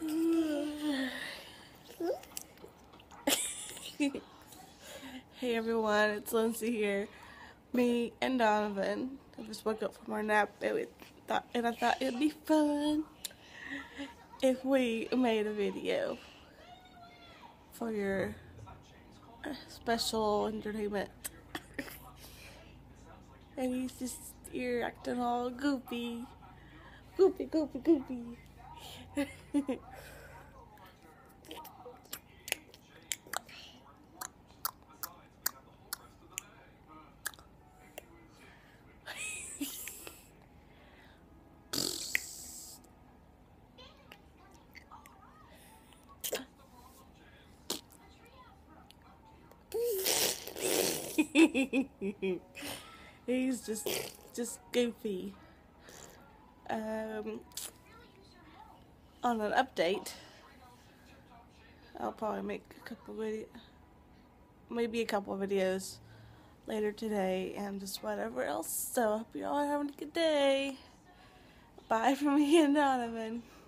Hey everyone, it's Lindsay here. Me and Donovan. I just woke up from our nap and I thought it'd be fun if we made a video for your special entertainment. And he's just here acting all goofy. Goofy. He's just goofy. On an update, I'll probably make maybe a couple of videos later today and just whatever else. So I hope you all are having a good day. Bye from me and Donovan.